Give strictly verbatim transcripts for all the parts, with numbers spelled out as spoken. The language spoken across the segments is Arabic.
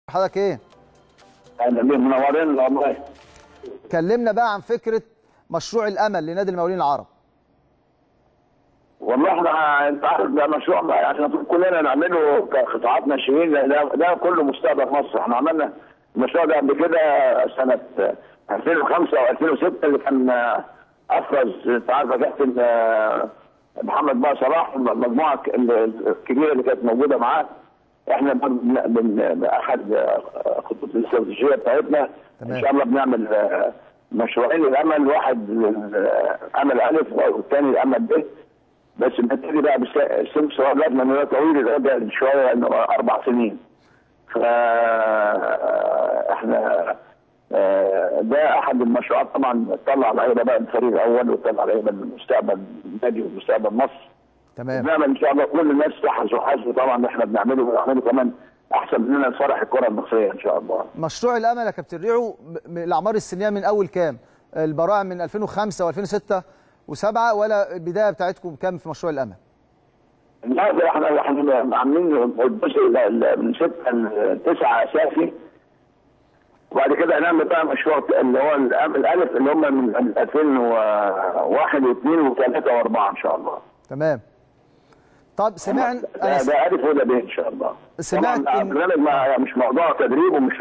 حضرتك ايه؟ اهلا بيك، منورين والله. كلمنا بقى عن فكره مشروع الامل لنادي المقاولين العرب. والله احنا انت عارف ده مشروع بقى عشان كلنا نعمله كقطاعات ناشئين، ده, ده كله مستقبل مصر. احنا عملنا المشروع ده قبل كده سنه ألفين وخمسة او ألفين وستة اللي كان افرز انت عارف كابتن محمد بقى صلاح المجموعه الكبيره اللي كانت موجوده معاه. احنا باحد خطوط الاستراتيجيه بتاعتنا ان شاء الله بنعمل مشروعين الامل، واحد امل الف والثاني الامل ب، بس بنبتدي بقى بالسن صغير لازم ان هو طويل ده شويه لانه اربع سنين. ف احنا ده احد المشروعات طبعا تطلع لعيبه بقى الفريق الاول وتطلع لعيبه لمستقبل النادي ومستقبل مصر. تمام. بنعمل ان شاء الله كل الناس تحرص وحاسب طبعا ان احنا بنعمله بنعمله كمان احسن مننا لصالح الكره المصريه ان شاء الله. مشروع الامل يا كابتن ريعو الاعمار السنيه من اول كام؟ البراعم من ألفين وخمسة وألفين وستة وسبعة ولا البدايه بتاعتكم كام في مشروع الامل؟ لا ده احنا احنا عاملين الجزء من ستة لتسعة اساسي، وبعد كده هنعمل بقى مشروع اللي هو الالف اللي هم من ألفين وواحد واثنين وثلاثة واربعة ان شاء الله. تمام. طب سمعنا ده, ده الف ولا ب ان شاء الله. سمعت طبعا برنامج مش موضوع تدريب ومش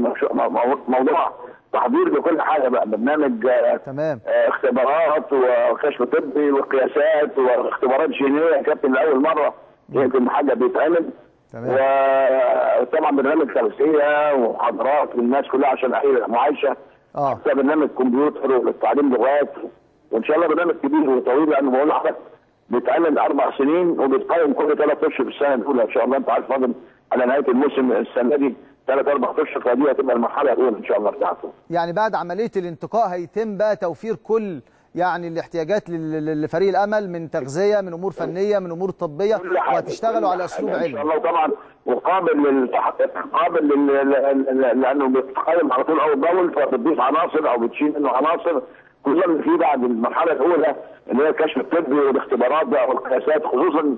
موضوع تحضير لكل حاجه بقى، برنامج تمام اختبارات وكشف طبي وقياسات واختبارات جينيه يا كابتن لاول مره يمكن حاجه بيتعمل. تمام. وطبعا برنامج تغذيه ومحاضرات للناس كلها عشان اي معايشه. اه برنامج كمبيوتر وللتعليم لغات، وان شاء الله برنامج كبير وطويل لانه بقول لحضرتك بيتعمل اربع سنين وبيتقيم كل ثلاث اشهر في السنه الاولى ان شاء الله. انت عارف فاضل على نهايه الموسم السنه دي ثلاث اربع اشهر، فدي هتبقى المرحله الاولى ان شاء الله بتاعته. يعني بعد عمليه الانتقاء هيتم بقى توفير كل يعني الاحتياجات لفريق الامل من تغذيه، من امور فنيه، من امور طبيه، وهتشتغلوا على اسلوب علمي. ان شاء الله طبعا وقابل للتحقيق قابل لانه بيتقيم على طول اول باول، فبتضيف عناصر او بتشيل منه عناصر، خصوصا في بعد المرحله الاولى اللي هي الكشف الطبي والاختبارات بقى والقياسات خصوصا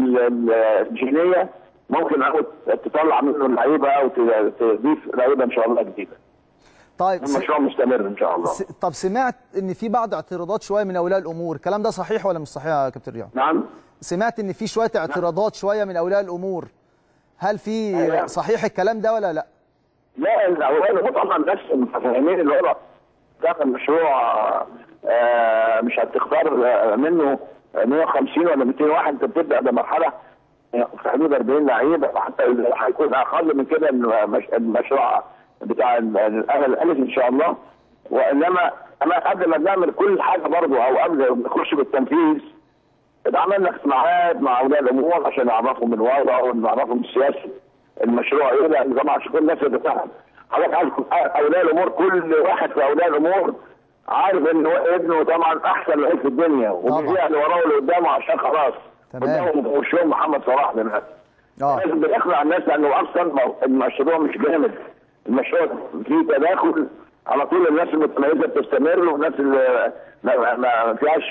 الجينيه ممكن او تطلع منه اللعيبه او تضيف لعيبه ان شاء الله جديده. طيب المشروع مستمر ان شاء الله. س... طب سمعت ان في بعض اعتراضات شويه من اولياء الامور، الكلام ده صحيح ولا مش صحيح يا كابتن رياض؟ نعم. سمعت ان في شويه اعتراضات شويه من اولياء الامور، هل في أيوة. صحيح الكلام ده ولا لا؟ لا اولياء الامور طبعا الناس متفاهمين اللي هو داخل مشروع آه مش هتختار منه مية وخمسين ولا مئتين واحد، انت بتبدا بمرحله في حدود أربعين لعيبه، حتى هيكون اقل من كده المشروع بتاع الامل الالف ان شاء الله. وانما اما قبل ما نعمل كل حاجه برضه او قبل ما نخش بالتنفيذ عملنا اجتماعات مع اولياء الامور عشان نعرفهم الوضع ونعرفهم سياسه المشروع ايه، لان طبعا عشان كل الناس تتفهم. حضرتك عارف اولياء الامور كل واحد في اولياء الامور عارف ان هو ابنه طبعا احسن لعيب في الدنيا وبيبيع اللي وراه واللي قدامه عشان خلاص قدامهم وشهم محمد صلاح دلوقتي. اه لازم بنقنع الناس لانه اصلا المشروع مش جامد، المشروع فيه تداخل على طول، الناس المتميزه بتستمر والناس اللي ما فيهاش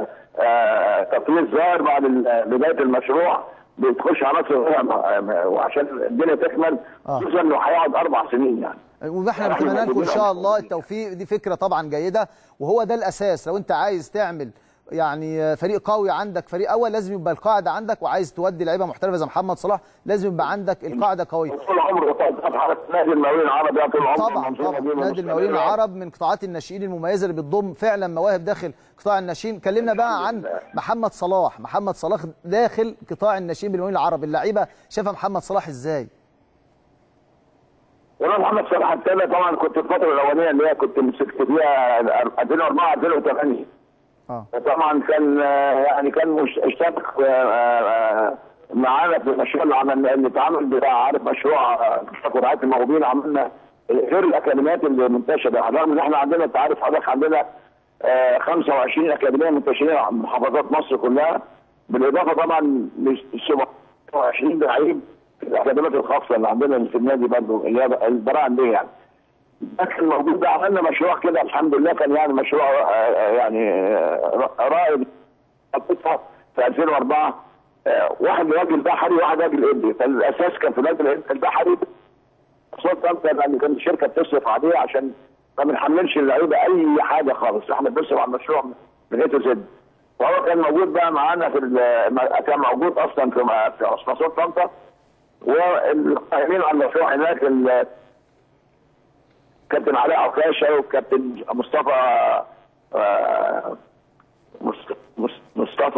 تطوير ظاهر بعد بدايه المشروع بتخش عناصر وعشان الدنيا تكمل، خصوصا انه هيقعد اربع سنين يعني. واحنا بنتمنى لكم ان شاء الله التوفيق، دي فكره طبعا جيده وهو ده الاساس. لو انت عايز تعمل يعني فريق قوي عندك فريق اول لازم يبقى القاعده عندك، وعايز تودي لعيبه محترفه زي محمد صلاح لازم يبقى عندك القاعده قويه. طول عمره نادي المقاولين العرب طول عمره طبعا طبعا نادي المقاولين العرب من قطاعات الناشئين المميزه اللي بتضم فعلا مواهب داخل قطاع الناشئين. كلمنا بقى عن محمد صلاح، محمد صلاح داخل قطاع الناشئين بالمقاولين العرب، اللعيبه شايفه محمد صلاح ازاي؟ والله محمد صلاح الثاني طبعا كنت الفتره الاولانيه اللي هي كنت مسكت فيها ألفين وأربعة ألفين وثمانية. اه طبعا كان يعني كان اشترك معانا في المشروع اللي عملنا اللي اتعمل بتاع عارف مشروع رعايه الموهوبين، عملنا غير الاكاديميات اللي منتشره، رغم ان احنا عندنا انت عارف حضرتك عندنا خمسة وعشرين اكاديميه منتشرين على محافظات مصر كلها، بالاضافه طبعا ل سبعة وعشرين لعيب في الاكاديميات الخاصه اللي عندنا في النادي برضه اللي هي البراعم دي يعني. لكن الموضوع ده عملنا مشروع كده الحمد لله، كان يعني مشروع يعني رائد في ألفين وأربعة، واحد راجل بحري وواحد راجل ابني، فالاساس كان في راجل البحري مشروع طنطا لان كانت الشركه بتصرف عليه عشان ما بنحملش اللعيبه اي حاجه خالص، احنا بنصرف على المشروع من اي تو زد. وهو كان موجود بقى معانا في كان موجود اصلا في مشروع طنطا، والقائمين على المشروع هناك الكابتن علاء عكاشه والكابتن مصطفى آه مصطفى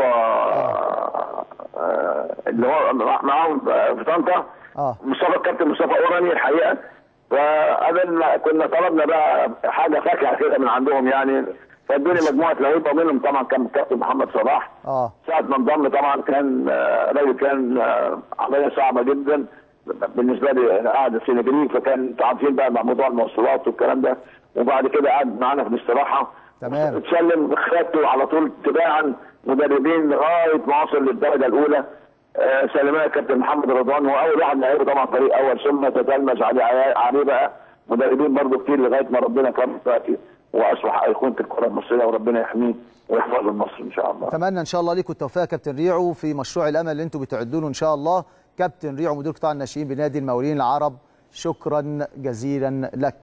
آه اللي هو معاهم في طنطا، اه مصطفى الكابتن مصطفى اوراني الحقيقه. فقابلنا كنا طلبنا بقى حاجه فاكهه كده من عندهم يعني، فادوني مجموعه لعيبه ومنهم طبعا كان الكابتن محمد صلاح. اه ساعه ما انضم طبعا كان راجل كان عمليه صعبه جدا بالنسبه لي، انا قاعد في سنغالي فكان عارفين بقى مع موضوع المواصلات والكلام ده، وبعد كده قعد معانا في الاستراحه تمام. اتسلم خدته على طول تباعا مدربين لغايه ما وصل للدرجه الاولى. آه سلمنا الكابتن محمد رضوان هو اول واحد لعيبه طبعا فريق اول، ثم تتلمذ عليه عليه بقى مدربين برضه كتير لغايه ما ربنا كرم دلوقتي واصبح ايقونه الكره المصريه، وربنا يحميه ويحفظ مصر ان شاء الله. اتمنى ان شاء الله ليكم التوفيق يا كابتن ريعو في مشروع الامل اللي انتم بتعدوا له ان شاء الله. كابتن ريعو مدير قطاع الناشئين بنادي المقاولين العرب، شكرا جزيلا لك.